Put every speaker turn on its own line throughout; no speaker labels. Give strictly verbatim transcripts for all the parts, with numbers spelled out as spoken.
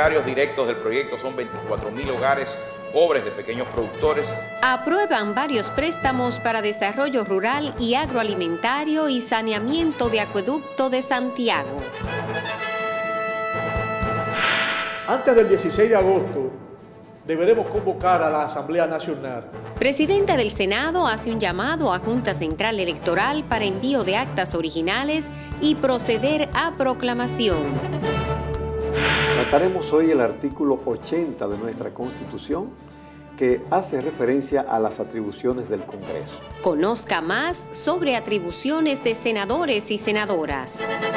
beneficiarios directos del proyecto son veinticuatro mil hogares pobres de pequeños productores.
Aprueban varios préstamos para desarrollo rural y agroalimentario y saneamiento de acueducto de Santiago.
Antes del dieciséis de agosto, deberemos convocar a la Asamblea Nacional.
Presidente del Senado hace un llamado a Junta Central Electoral para envío de actas originales y proceder a proclamación.
Trataremos hoy el artículo ochenta de nuestra Constitución, que hace referencia a las atribuciones del Congreso.
Conozca más sobre atribuciones de senadores y senadoras.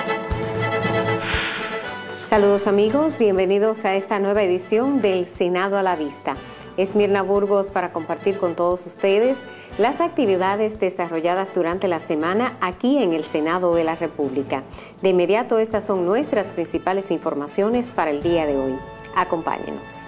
Saludos amigos, bienvenidos a esta nueva edición del Senado a la Vista. Es Mirna Burgos para compartir con todos ustedes las actividades desarrolladas durante la semana aquí en el Senado de la República. De inmediato, estas son nuestras principales informaciones para el día de hoy. Acompáñenos.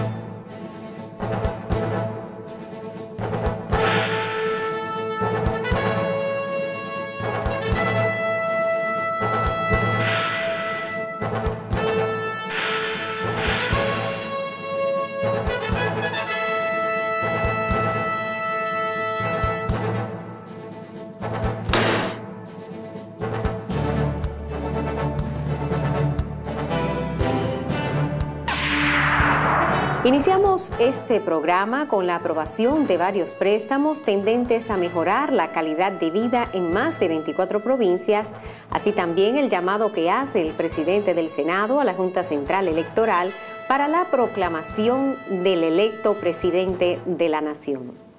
Iniciamos este programa con la aprobación de varios préstamos tendentes a mejorar la calidad de vida en más de veinticuatro provincias, así también el llamado que hace el presidente del Senado a la Junta Central Electoral para la proclamación del electo presidente de la Nación.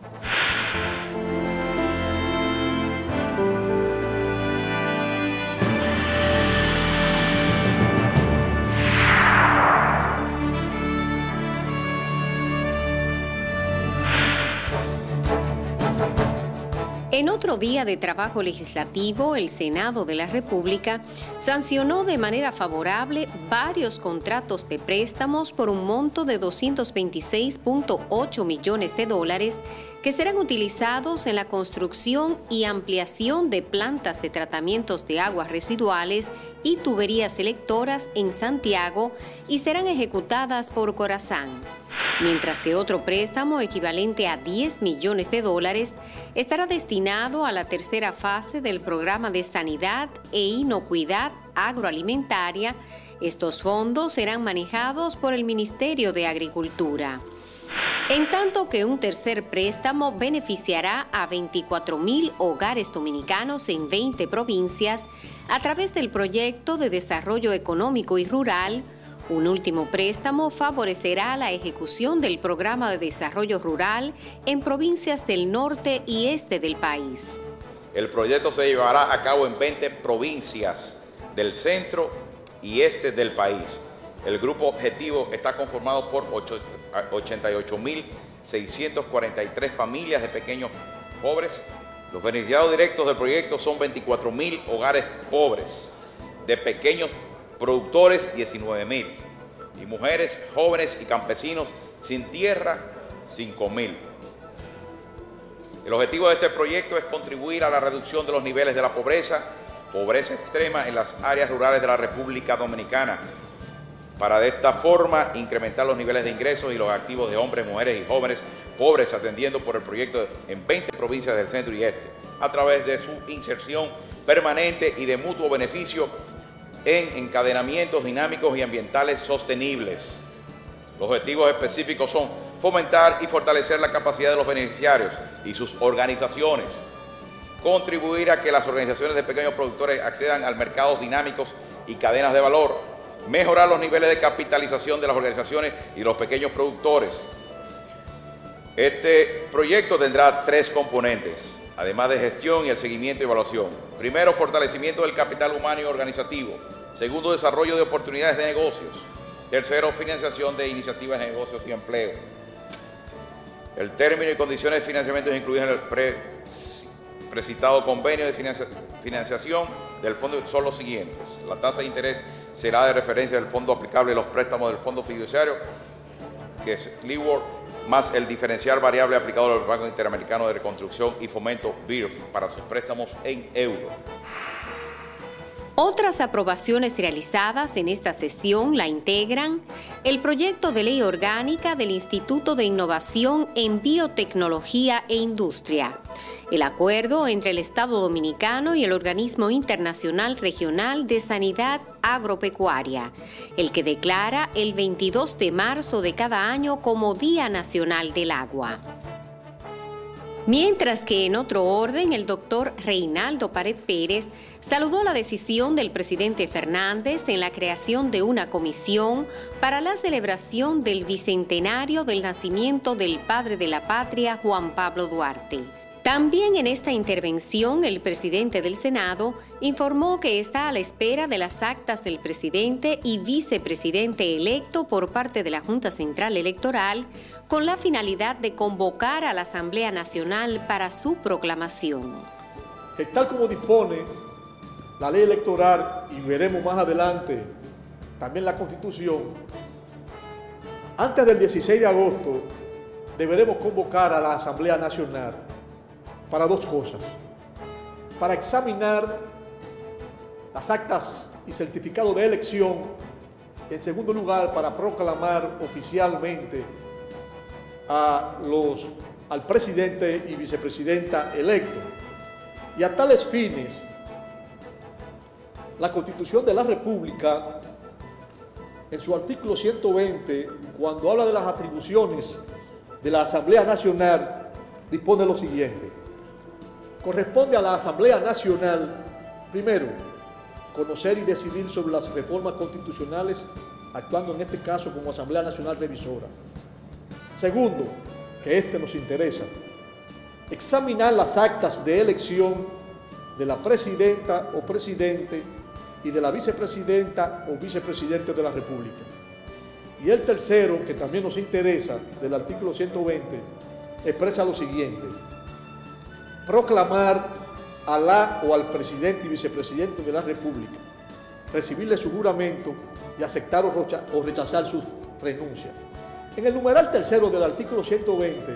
En otro día de trabajo legislativo, el Senado de la República sancionó de manera favorable varios contratos de préstamos por un monto de doscientos veintiséis punto ocho millones de dólares que serán utilizados en la construcción y ampliación de plantas de tratamientos de aguas residuales y tuberías selectoras en Santiago y serán ejecutadas por Corazán. Mientras que otro préstamo equivalente a diez millones de dólares estará destinado a la tercera fase del programa de sanidad e inocuidad agroalimentaria. Estos fondos serán manejados por el Ministerio de Agricultura. En tanto que un tercer préstamo beneficiará a veinticuatro mil hogares dominicanos en veinte provincias a través del Proyecto de Desarrollo Económico y Rural. Un último préstamo favorecerá la ejecución del Programa de Desarrollo Rural en provincias del norte y este del país.
El proyecto se llevará a cabo en veinte provincias del centro y este del país. El grupo objetivo está conformado por ochenta y ocho mil seiscientas cuarenta y tres familias de pequeños pobres. Los beneficiados directos del proyecto son veinticuatro mil hogares pobres, de pequeños productores diecinueve mil, y mujeres, jóvenes y campesinos sin tierra cinco mil. El objetivo de este proyecto es contribuir a la reducción de los niveles de la pobreza, pobreza extrema en las áreas rurales de la República Dominicana, para de esta forma incrementar los niveles de ingresos y los activos de hombres, mujeres y jóvenes pobres, atendiendo por el proyecto en veinte provincias del centro y este, a través de su inserción permanente y de mutuo beneficio en encadenamientos dinámicos y ambientales sostenibles. Los objetivos específicos son fomentar y fortalecer la capacidad de los beneficiarios y sus organizaciones, contribuir a que las organizaciones de pequeños productores accedan a mercados dinámicos y cadenas de valor, mejorar los niveles de capitalización de las organizaciones y los pequeños productores. Este proyecto tendrá tres componentes, además de gestión y el seguimiento y evaluación. Primero, fortalecimiento del capital humano y organizativo. Segundo, desarrollo de oportunidades de negocios. Tercero, financiación de iniciativas de negocios y empleo. El término y condiciones de financiamiento incluidos en el pre, precitado convenio de financia, financiación del fondo son los siguientes. La tasa de interés será de referencia del fondo aplicable a los préstamos del fondo fiduciario, que es LIBOR, más el diferencial variable aplicado al Banco Interamericano de Reconstrucción y Fomento, B I R F, para sus préstamos en euros.
Otras aprobaciones realizadas en esta sesión la integran el proyecto de ley orgánica del Instituto de Innovación en Biotecnología e Industria, el acuerdo entre el Estado Dominicano y el Organismo Internacional Regional de Sanidad Agropecuaria, el que declara el veintidós de marzo de cada año como Día Nacional del Agua. Mientras que en otro orden, el doctor Reinaldo Pared Pérez saludó la decisión del presidente Fernández en la creación de una comisión para la celebración del bicentenario del nacimiento del padre de la patria, Juan Pablo Duarte. También en esta intervención, el presidente del Senado informó que está a la espera de las actas del presidente y vicepresidente electo por parte de la Junta Central Electoral con la finalidad de convocar a la Asamblea Nacional para su proclamación.
Que tal como dispone la ley electoral, y veremos más adelante también la Constitución, antes del dieciséis de agosto deberemos convocar a la Asamblea Nacional para dos cosas: para examinar las actas y certificados de elección, y en segundo lugar para proclamar oficialmente a los, al presidente y vicepresidenta electos. Y a tales fines, la Constitución de la República, en su artículo ciento veinte, cuando habla de las atribuciones de la Asamblea Nacional, dispone lo siguiente: corresponde a la Asamblea Nacional, primero, conocer y decidir sobre las reformas constitucionales, actuando en este caso como Asamblea Nacional Revisora. Segundo, que este nos interesa, examinar las actas de elección de la presidenta o presidente y de la vicepresidenta o vicepresidente de la República. Y el tercero, que también nos interesa, del artículo ciento veinte, expresa lo siguiente: proclamar a la o al presidente y vicepresidente de la República, recibirle su juramento y aceptar o rechazar su renuncia. En el numeral tercero del artículo ciento veinte,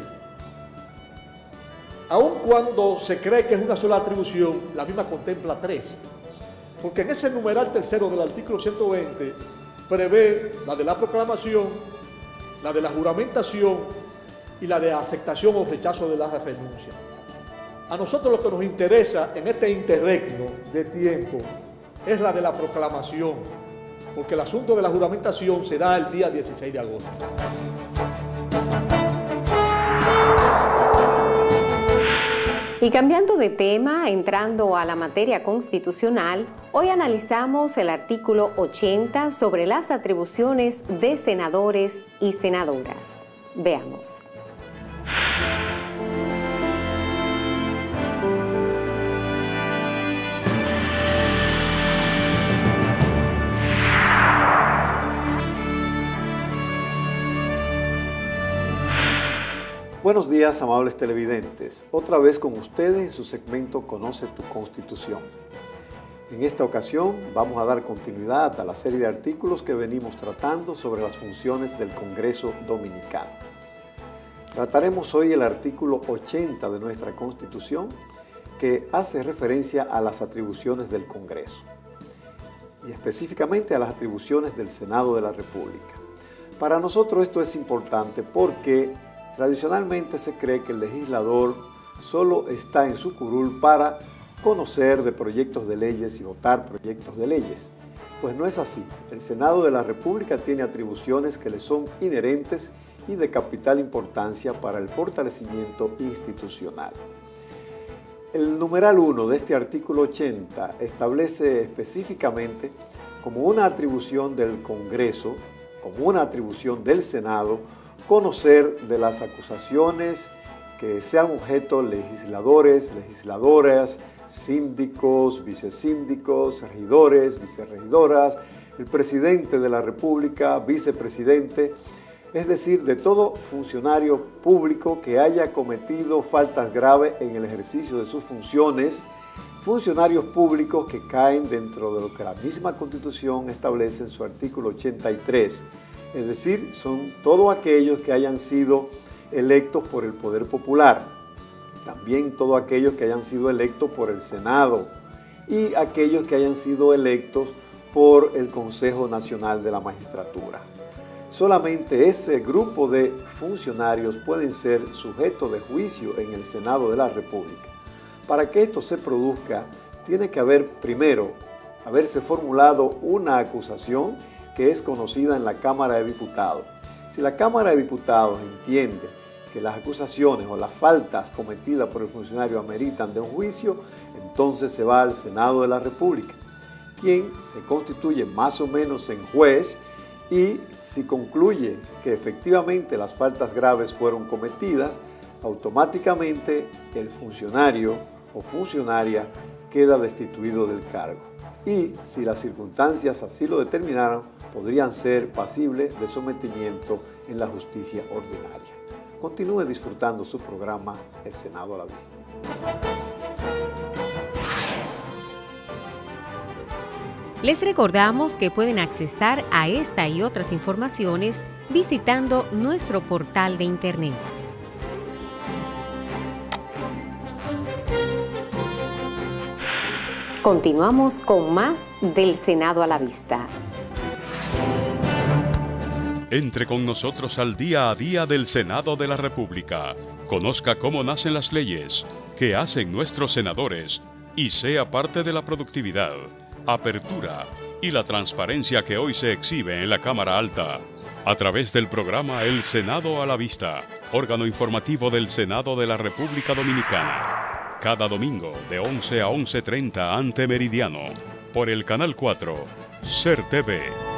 aun cuando se cree que es una sola atribución, la misma contempla tres, porque en ese numeral tercero del artículo ciento veinte prevé la de la proclamación, la de la juramentación y la de aceptación o rechazo de la renuncia. A nosotros lo que nos interesa en este interregno de tiempo es la de la proclamación, porque el asunto de la juramentación será el día dieciséis de agosto.
Y cambiando de tema, entrando a la materia constitucional, hoy analizamos el artículo ochenta sobre las atribuciones de senadores y senadoras. Veamos.
Buenos días, amables televidentes. Otra vez con ustedes en su segmento Conoce tu Constitución. En esta ocasión vamos a dar continuidad a la serie de artículos que venimos tratando sobre las funciones del Congreso Dominicano. Trataremos hoy el artículo ochenta de nuestra Constitución, que hace referencia a las atribuciones del Congreso y específicamente a las atribuciones del Senado de la República. Para nosotros esto es importante porque tradicionalmente se cree que el legislador solo está en su curul para conocer de proyectos de leyes y votar proyectos de leyes. Pues no es así. El Senado de la República tiene atribuciones que le son inherentes y de capital importancia para el fortalecimiento institucional. El numeral uno de este artículo ochenta establece específicamente como una atribución del Congreso, como una atribución del Senado, conocer de las acusaciones que sean objeto legisladores, legisladoras, síndicos, vicesíndicos, regidores, vicerregidoras, el presidente de la República, vicepresidente, es decir, de todo funcionario público que haya cometido faltas graves en el ejercicio de sus funciones, funcionarios públicos que caen dentro de lo que la misma Constitución establece en su artículo ochenta y tres. Es decir, son todos aquellos que hayan sido electos por el Poder Popular, también todos aquellos que hayan sido electos por el Senado y aquellos que hayan sido electos por el Consejo Nacional de la Magistratura. Solamente ese grupo de funcionarios pueden ser sujetos de juicio en el Senado de la República. Para que esto se produzca, tiene que haber, primero, haberse formulado una acusación que es conocida en la Cámara de Diputados. Si la Cámara de Diputados entiende que las acusaciones o las faltas cometidas por el funcionario ameritan de un juicio, entonces se va al Senado de la República, quien se constituye más o menos en juez, y si concluye que efectivamente las faltas graves fueron cometidas, automáticamente el funcionario o funcionaria queda destituido del cargo. Y si las circunstancias así lo determinaron, podrían ser pasibles de sometimiento en la justicia ordinaria. Continúe disfrutando su programa El Senado a la Vista.
Les recordamos que pueden accesar a esta y otras informaciones visitando nuestro portal de internet. Continuamos con más del Senado a la Vista.
Entre con nosotros al día a día del Senado de la República. Conozca cómo nacen las leyes, qué hacen nuestros senadores y sea parte de la productividad, apertura y la transparencia que hoy se exhibe en la Cámara Alta. A través del programa El Senado a la Vista, órgano informativo del Senado de la República Dominicana. Cada domingo de once a once treinta ante Meridiano, por el Canal cuatro, S E R T V.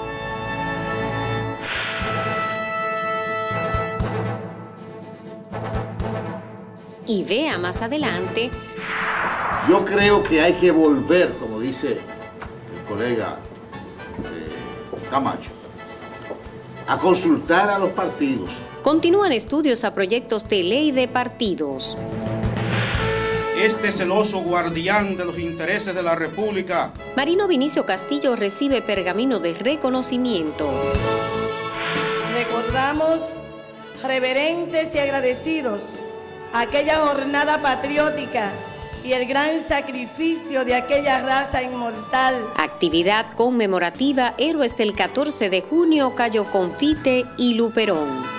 Y vea más adelante.
Yo creo que hay que volver, como dice el colega eh, Camacho, a consultar a los partidos.
Continúan estudios a proyectos de ley de partidos.
Este celoso guardián de los intereses de la República.
Marino Vinicio Castillo recibe pergamino de reconocimiento.
Recordamos reverentes y agradecidos aquella jornada patriótica y el gran sacrificio de aquella raza inmortal.
Actividad conmemorativa Héroes del catorce de junio, Cayo Confite y Luperón.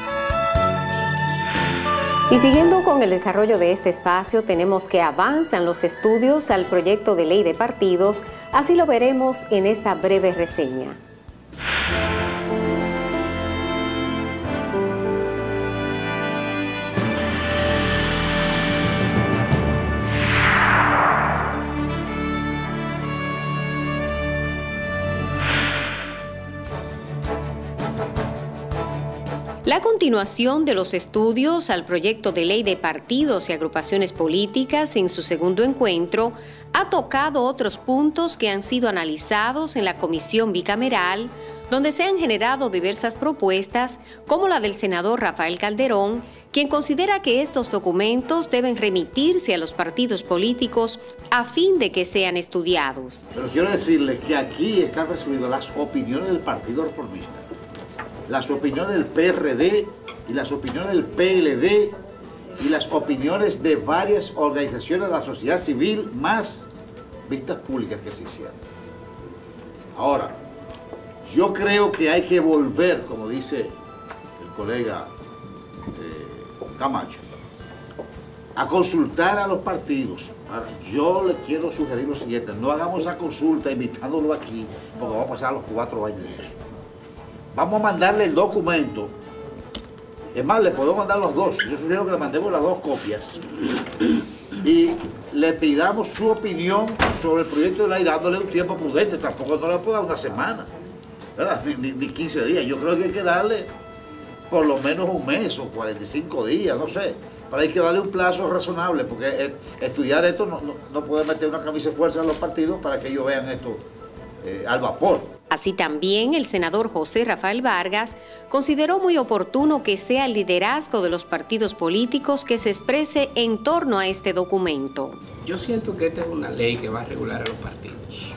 Y siguiendo con el desarrollo de este espacio, tenemos que avanzan los estudios al proyecto de ley de partidos, así lo veremos en esta breve reseña. La continuación de los estudios al proyecto de ley de partidos y agrupaciones políticas en su segundo encuentro ha tocado otros puntos que han sido analizados en la comisión bicameral, donde se han generado diversas propuestas, como la del senador Rafael Calderón, quien considera que estos documentos deben remitirse a los partidos políticos a fin de que sean estudiados.
Pero quiero decirle que aquí están resumidas las opiniones del Partido Reformista, las opiniones del P R D y las opiniones del P L D y las opiniones de varias organizaciones de la sociedad civil, más vistas públicas que se hicieron. Ahora, yo creo que hay que volver, como dice el colega eh, Camacho, a consultar a los partidos. Ahora, yo le quiero sugerir lo siguiente: no hagamos esa consulta invitándolo aquí, porque vamos a pasar los cuatro años de eso. Vamos a mandarle el documento. Es más, le podemos mandar los dos. Yo sugiero que le mandemos las dos copias y le pidamos su opinión sobre el proyecto de ley, dándole un tiempo prudente. Tampoco no le puedo dar una semana, ¿verdad? Ni, ni, ni quince días. Yo creo que hay que darle por lo menos un mes o cuarenta y cinco días, no sé. Pero hay que darle un plazo razonable, porque estudiar esto no, no, no puede meter una camisa de fuerza a los partidos para que ellos vean esto eh, al vapor.
Así también el senador José Rafael Vargas consideró muy oportuno que sea el liderazgo de los partidos políticos que se exprese en torno a este documento.
Yo siento que esta es una ley que va a regular a los partidos,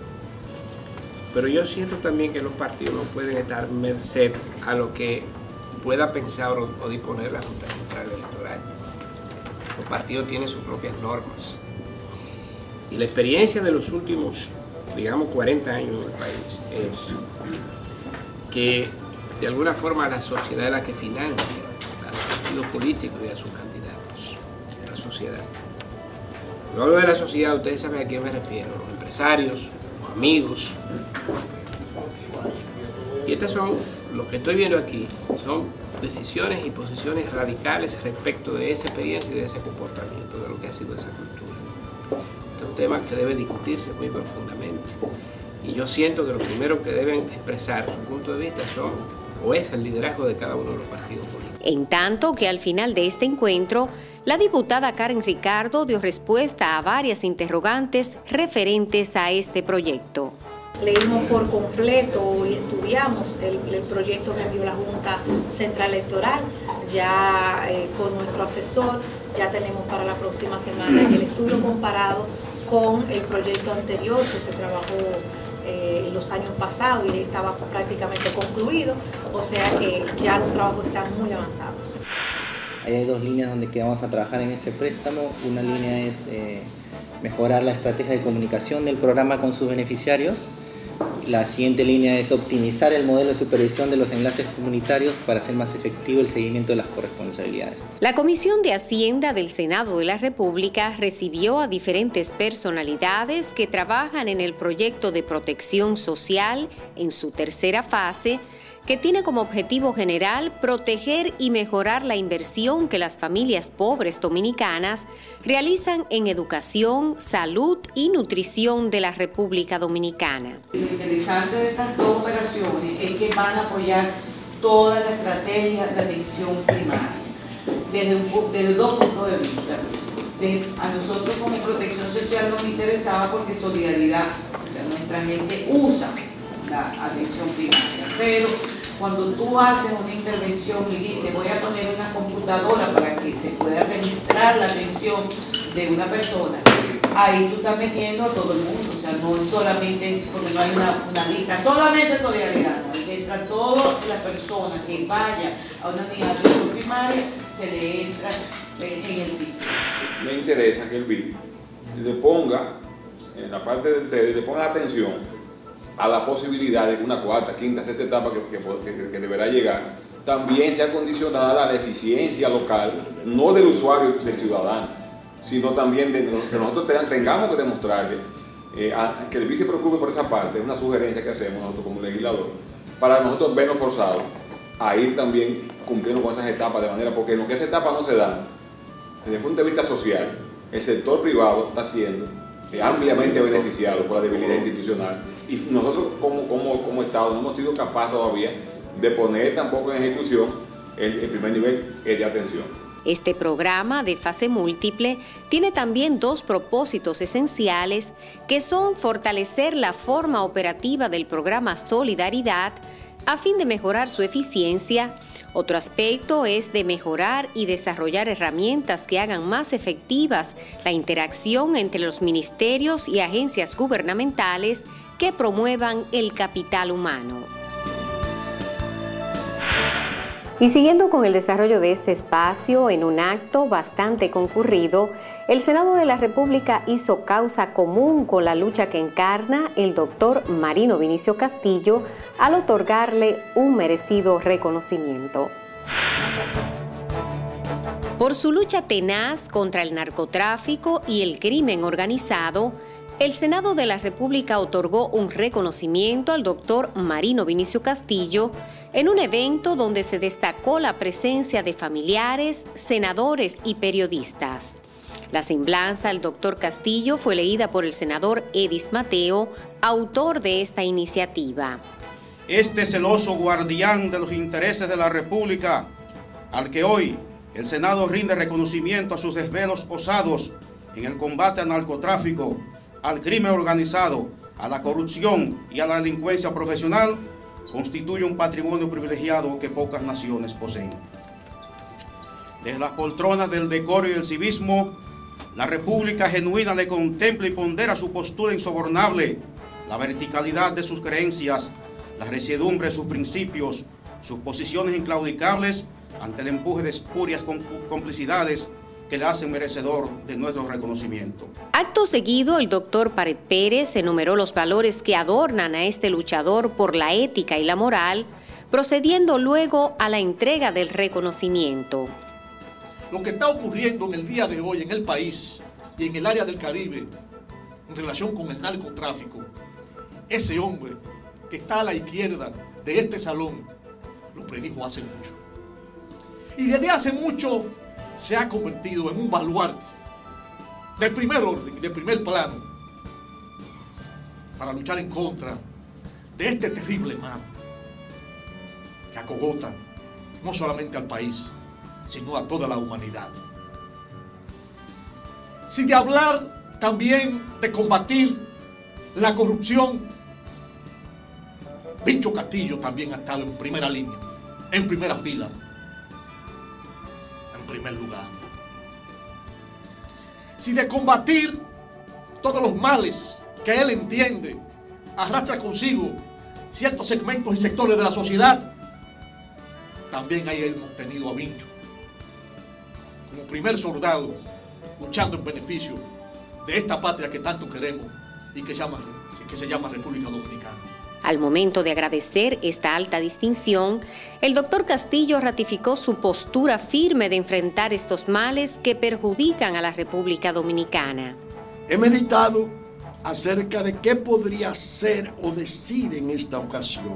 pero yo siento también que los partidos no pueden estar merced a lo que pueda pensar o, o disponer la Junta Central Electoral. Los partidos tienen sus propias normas y la experiencia de los últimos, digamos, cuarenta años en el país es que de alguna forma la sociedad es la que financia a los partidos políticos y a sus candidatos, la sociedad. Cuando hablo de la sociedad, ustedes saben a quién me refiero, los empresarios, los amigos. Y estas son, lo que estoy viendo aquí, son decisiones y posiciones radicales respecto de esa experiencia y de ese comportamiento, de lo que ha sido esa cultura. Este es un tema que debe discutirse muy profundamente. Y yo siento que lo primero que deben expresar su punto de vista son, o es el liderazgo de cada uno de los partidos políticos.
En tanto que al final de este encuentro, la diputada Karen Ricardo dio respuesta a varias interrogantes referentes a este proyecto.
Leímos por completo y estudiamos el, el proyecto que envió la Junta Central Electoral. Ya eh, con nuestro asesor ya tenemos para la próxima semana el estudio comparado con el proyecto anterior que se trabajó eh, en los años pasados y estaba prácticamente concluido, o sea que ya los trabajos están muy avanzados.
Hay dos líneas donde que vamos a trabajar en ese préstamo. Una línea es eh, mejorar la estrategia de comunicación del programa con sus beneficiarios. La siguiente línea es optimizar el modelo de supervisión de los enlaces comunitarios para hacer más efectivo el seguimiento de las corresponsabilidades.
La Comisión de Hacienda del Senado de la República recibió a diferentes personalidades que trabajan en el proyecto de protección social en su tercera fase, que tiene como objetivo general proteger y mejorar la inversión que las familias pobres dominicanas realizan en educación, salud y nutrición de la República Dominicana.
Lo interesante de estas dos operaciones es que van a apoyar toda la estrategia de atención primaria, desde, un, desde dos puntos de vista. De, a nosotros como protección social nos interesaba porque solidaridad, o sea, nuestra gente usa la atención primaria, pero cuando tú haces una intervención y dices voy a poner una computadora para que se pueda registrar la atención de una persona, ahí tú estás metiendo a todo el mundo, o sea, no es solamente, porque no hay una, una lista, solamente solidaridad, ¿no? Ahí entra toda la persona que vaya a una unidad de atención primaria, se le entra en, en el sitio.
Me interesa que el B I D le ponga, en la parte de ustedes, le ponga atención a la posibilidad de que una cuarta, quinta, sexta etapa que, que, que, que deberá llegar, también sea condicionada a la eficiencia local, no del usuario, del ciudadano, sino también de que nosotros tengamos que demostrarle eh, a, que el B I D se preocupe por esa parte. Es una sugerencia que hacemos nosotros como legislador, para nosotros vernos forzados a ir también cumpliendo con esas etapas de manera, porque en lo que esas etapas no se dan, desde el punto de vista social, el sector privado está siendo ampliamente beneficiado por la debilidad institucional y nosotros como, como, como Estado no hemos sido capaces todavía de poner tampoco en ejecución el, el primer nivel de atención.
Este programa de fase múltiple tiene también dos propósitos esenciales que son fortalecer la forma operativa del programa Solidaridad a fin de mejorar su eficiencia. Otro aspecto es de mejorar y desarrollar herramientas que hagan más efectivas la interacción entre los ministerios y agencias gubernamentales que promuevan el capital humano. Y siguiendo con el desarrollo de este espacio, en un acto bastante concurrido, el Senado de la República hizo causa común con la lucha que encarna el doctor Marino Vinicio Castillo al otorgarle un merecido reconocimiento. Por su lucha tenaz contra el narcotráfico y el crimen organizado, el Senado de la República otorgó un reconocimiento al doctor Marino Vinicio Castillo en un evento donde se destacó la presencia de familiares, senadores y periodistas. La semblanza al doctor Castillo fue leída por el senador Edis Mateo, autor de esta iniciativa.
Este celoso guardián de los intereses de la República, al que hoy el Senado rinde reconocimiento a sus desvelos osados en el combate al narcotráfico, al crimen organizado, a la corrupción y a la delincuencia profesional, constituye un patrimonio privilegiado que pocas naciones poseen. Desde las poltronas del decoro y del civismo, la República genuina le contempla y pondera su postura insobornable, la verticalidad de sus creencias, la resiedumbre de sus principios, sus posiciones inclaudicables ante el empuje de espurias complicidades que le hacen merecedor de nuestro reconocimiento.
Acto seguido, el doctor Pared Pérez enumeró los valores que adornan a este luchador por la ética y la moral, procediendo luego a la entrega del reconocimiento.
Lo que está ocurriendo en el día de hoy en el país y en el área del Caribe en relación con el narcotráfico, ese hombre que está a la izquierda de este salón lo predijo hace mucho. Y desde hace mucho se ha convertido en un baluarte de primer orden, de primer plano, para luchar en contra de este terrible mal que acogota no solamente al país, sino a toda la humanidad. Si de hablar también de combatir la corrupción, Vincho Castillo también ha estado en primera línea, en primera fila, en primer lugar. Si de combatir todos los males que él entiende arrastra consigo ciertos segmentos y sectores de la sociedad, también ahí hemos tenido a Vincho como primer soldado luchando en beneficio de esta patria que tanto queremos y que, llama, que se llama República Dominicana.
Al momento de agradecer esta alta distinción, el doctor Castillo ratificó su postura firme de enfrentar estos males que perjudican a la República Dominicana.
He meditado acerca de qué podría ser o decir en esta ocasión,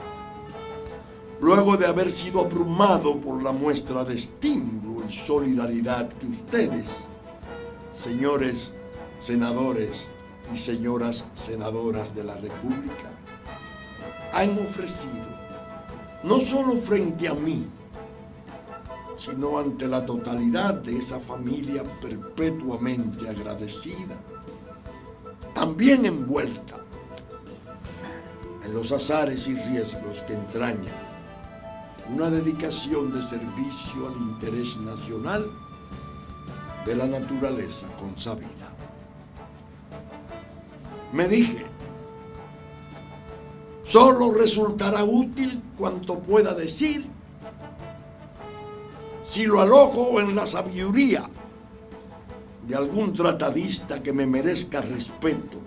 luego de haber sido abrumado por la muestra de estímulo y solidaridad que ustedes, señores senadores y señoras senadoras de la República, han ofrecido, no solo frente a mí, sino ante la totalidad de esa familia perpetuamente agradecida, también envuelta en los azares y riesgos que entraña una dedicación de servicio al interés nacional de la naturaleza consabida. Me dije, solo resultará útil cuanto pueda decir si lo alojo en la sabiduría de algún tratadista que me merezca respeto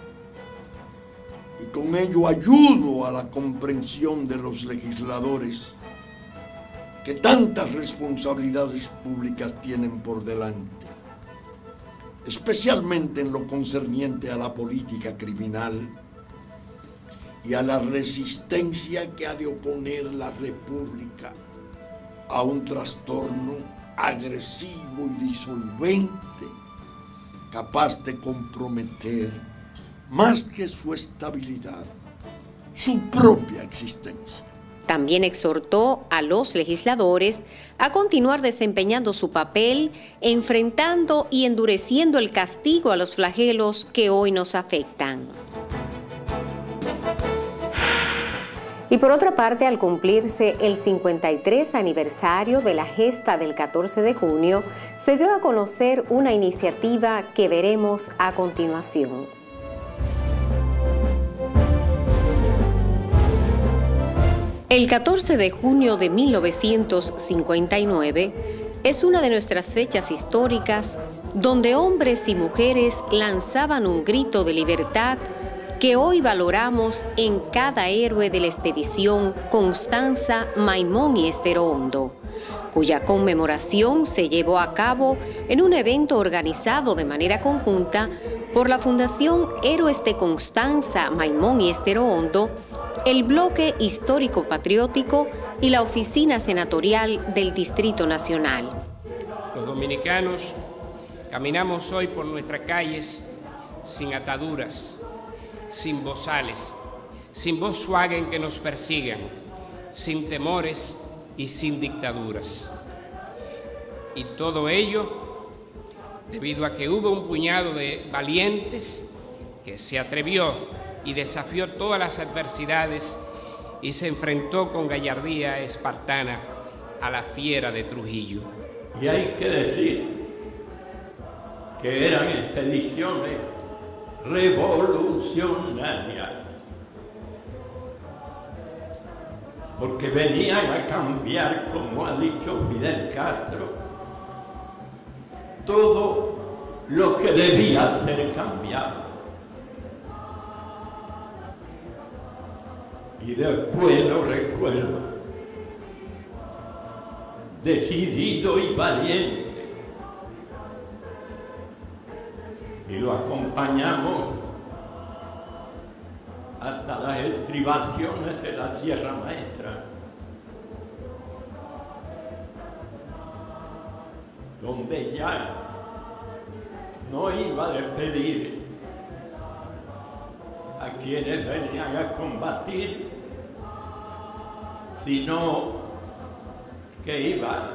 y con ello ayudo a la comprensión de los legisladores que tantas responsabilidades públicas tienen por delante, especialmente en lo concerniente a la política criminal y a la resistencia que ha de oponer la República a un trastorno agresivo y disolvente, capaz de comprometer, más que su estabilidad, su propia existencia.
También exhortó a los legisladores a continuar desempeñando su papel, enfrentando y endureciendo el castigo a los flagelos que hoy nos afectan. Y por otra parte, al cumplirse el cincuenta y tres aniversario de la gesta del catorce de junio, se dio a conocer una iniciativa que veremos a continuación. El catorce de junio de mil novecientos cincuenta y nueve es una de nuestras fechas históricas donde hombres y mujeres lanzaban un grito de libertad que hoy valoramos en cada héroe de la expedición Constanza, Maimón y Estero Hondo, cuya conmemoración se llevó a cabo en un evento organizado de manera conjunta por la Fundación Héroes de Constanza, Maimón y Estero Hondo, el Bloque Histórico Patriótico y la Oficina Senatorial del Distrito Nacional.
Los dominicanos caminamos hoy por nuestras calles sin ataduras, sin bozales, sin Volkswagen que nos persigan, sin temores y sin dictaduras. Y todo ello debido a que hubo un puñado de valientes que se atrevió y desafió todas las adversidades y se enfrentó con gallardía espartana a la fiera de Trujillo.
Y hay que decir que eran expediciones revolucionarias, porque venían a cambiar, como ha dicho Fidel Castro, todo lo que debía ser cambiado. Y después lo recuerdo, decidido y valiente, y lo acompañamos hasta las estribaciones de la Sierra Maestra, donde ya no iba a despedir a quienes venían a combatir, sino que iba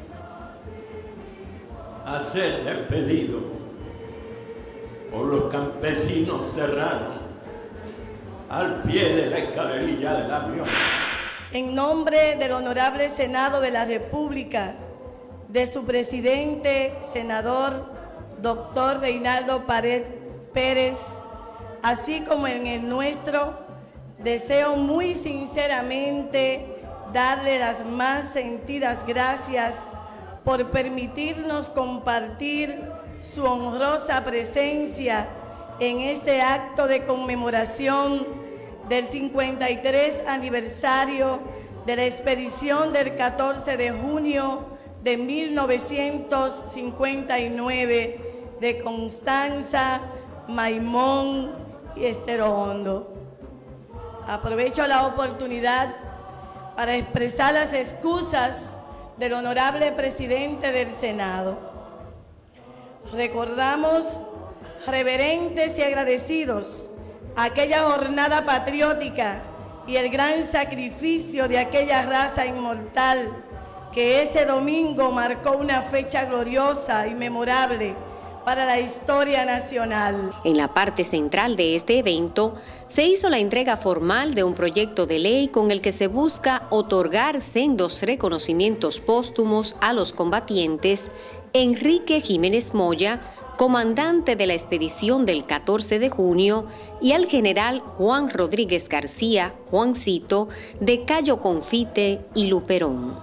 a ser despedido por los campesinos serranos al pie de la escalerilla del avión.
En nombre del Honorable Senado de la República, de su presidente, senador doctor Reinaldo Pared Pérez, así como en el nuestro, deseo muy sinceramente darle las más sentidas gracias por permitirnos compartir su honrosa presencia en este acto de conmemoración del cincuenta y tres aniversario de la expedición del catorce de junio de mil novecientos cincuenta y nueve de Constanza, Maimón y Estero Hondo. Aprovecho la oportunidad para expresar las excusas del honorable presidente del Senado. Recordamos reverentes y agradecidos aquella jornada patriótica y el gran sacrificio de aquella raza inmortal que ese domingo marcó una fecha gloriosa y memorable para la historia nacional.
En la parte central de este evento se hizo la entrega formal de un proyecto de ley con el que se busca otorgar sendos reconocimientos póstumos a los combatientes Enrique Jiménez Moya, comandante de la expedición del catorce de junio, y al general Juan Rodríguez García, Juancito, de Cayo Confite y Luperón.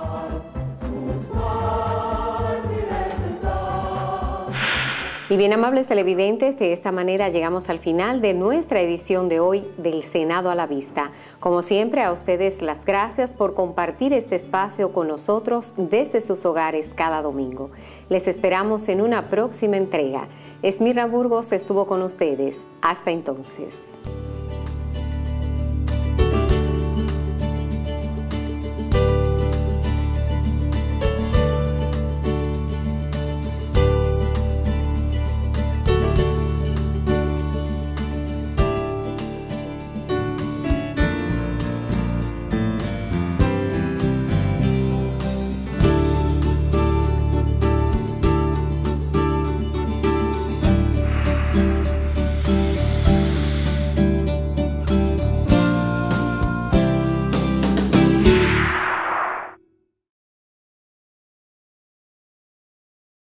Y bien, amables televidentes, de esta manera llegamos al final de nuestra edición de hoy del Senado a la Vista. Como siempre, a ustedes las gracias por compartir este espacio con nosotros desde sus hogares cada domingo. Les esperamos en una próxima entrega. Esmirna Burgos estuvo con ustedes. Hasta entonces.